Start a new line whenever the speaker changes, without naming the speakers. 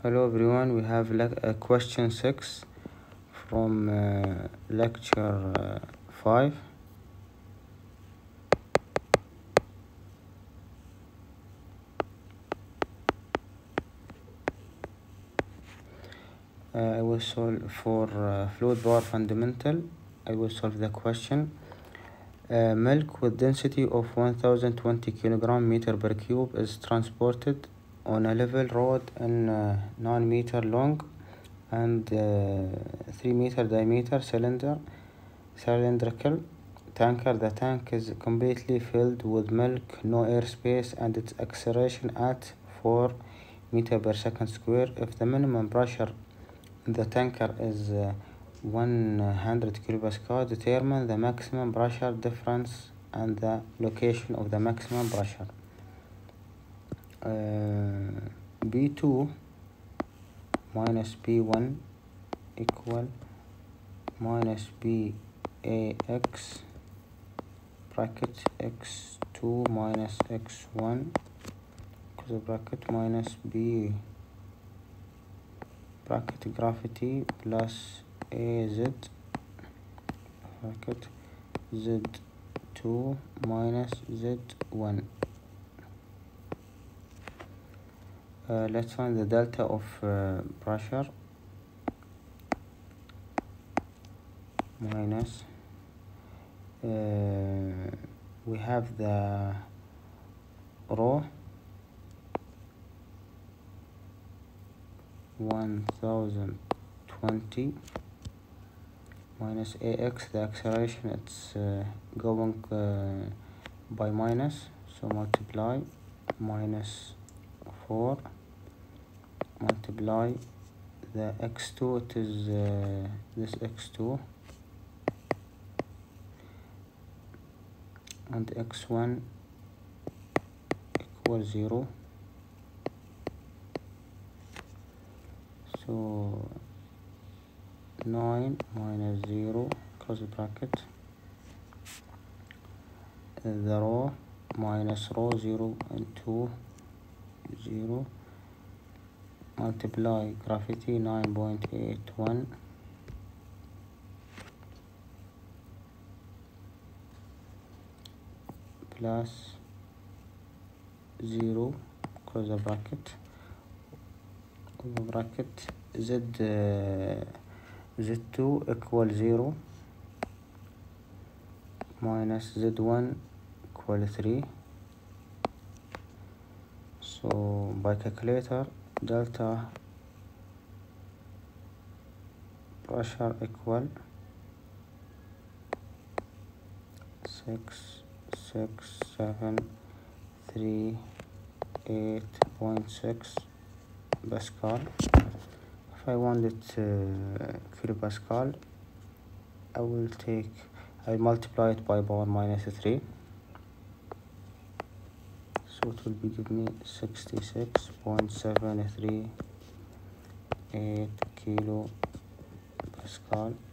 Hello everyone, we have question 6 from lecture 5. I will solve for fluid power fundamental. I will solve the question. Milk with density of 1020 kilogram meter per cube is transported on a level road in 9 meter long and 3 meter diameter cylindrical tanker. The tank is completely filled with milk, no airspace, and its acceleration at 4 meter per second square. If the minimum pressure in the tanker is 100 kilopascal, determine the maximum pressure difference and the location of the maximum pressure. B2 minus B1 equal minus BAX bracket x2 minus x1 close bracket minus B bracket gravity plus AZ bracket Z2 minus Z1. Let's find the delta of pressure minus we have the rho 1020 minus AX, the acceleration it's going by minus, so multiply minus 4 multiply the x2, it is this x2 and x1 equals 0, so 9 minus 0 close bracket the rho minus rho 0 and 2 0 multiply gravity 9.81 plus 0 close the bracket Z2 equal 0 minus Z1 equal 3. So by calculator, delta pressure equal 66738.6 Pascal. If I want it kilopascal, I multiply it by power minus 3, so it will be give me 66.738 kilo Pascal.